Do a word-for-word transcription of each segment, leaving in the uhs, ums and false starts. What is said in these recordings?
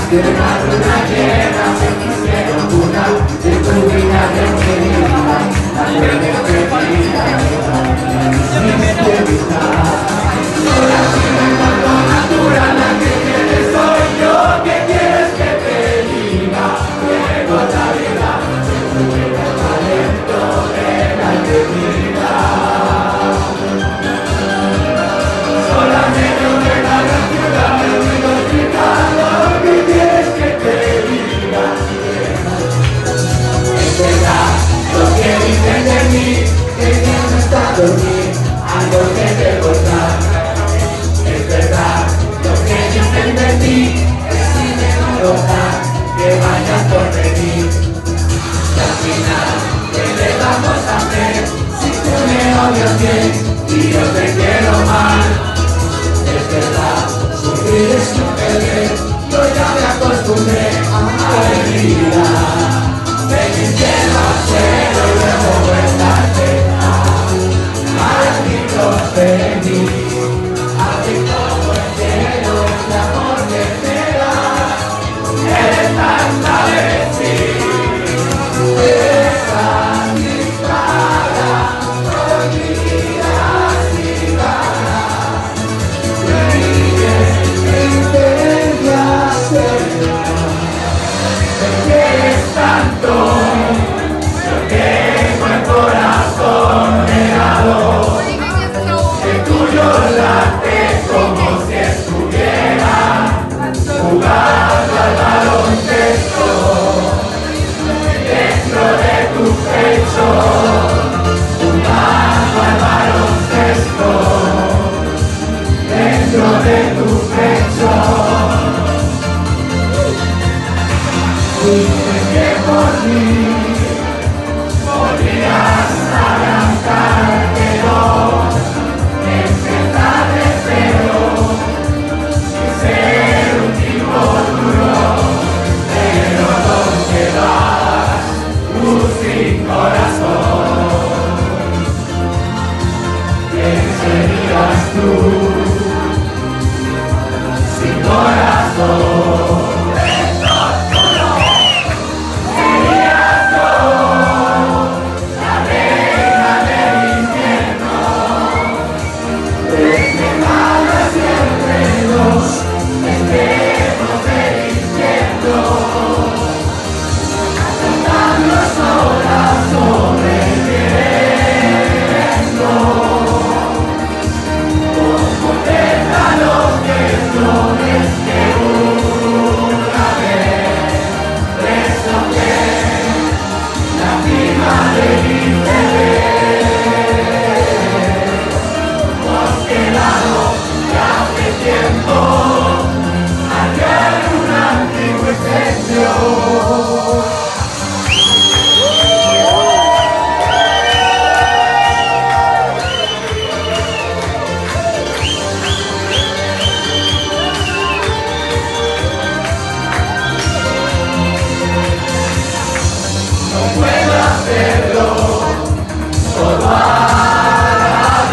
de una guerra se quisieron burlar de tu vida de querida, la vida querida, hiciste evitar. Sola sin el mundo natural, la que quieres soy yo, que quieres que te diga, luego la vida, se tuviera el talento de la eternidad. Sola en medio de la gran ciudad, el ruido gritando, que quieres que te diga, es verdad lo que dicen de mí, que ya no está dormir, algo que recordar. Es verdad lo que dicen de ti, que si me notan, que vayan por venir. Y al final, ¿qué le vamos a hacer? Si tú me odias bien y yo te quiero mal. Es verdad, sufrir es un perder, yo ya me acostumbré a la herida. Me quisiera hacer y luego vueltarte a maldito feliz. Así como el cielo, el amor que te da, eres tanta vecina, eres tan dispara, prohibida sin ganas, brille en bella serena. Me quieres tanto, yo tengo el corazón negado, el tuyo late como si estuviera jugando al baloncesto dentro de tu pecho, jugando al baloncesto dentro de tu pecho. Dices que por mí podrías arrancártelo, empezar de cero y ser un tipo duro, pero ¿dónde vas tú sin corazón? ¿Quién serías tú sin corazón?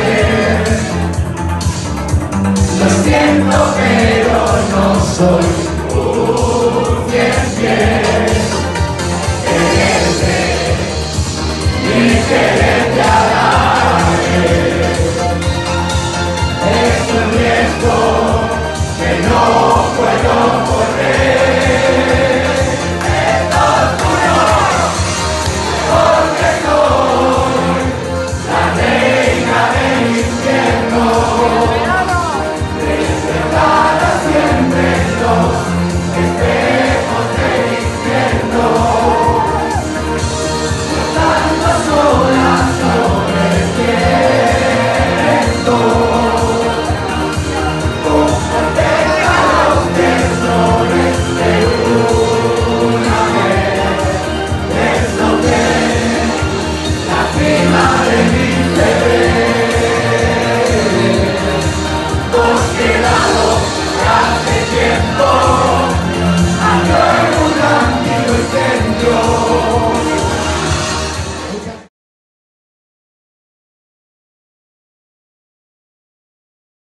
Lo siento, pero no soy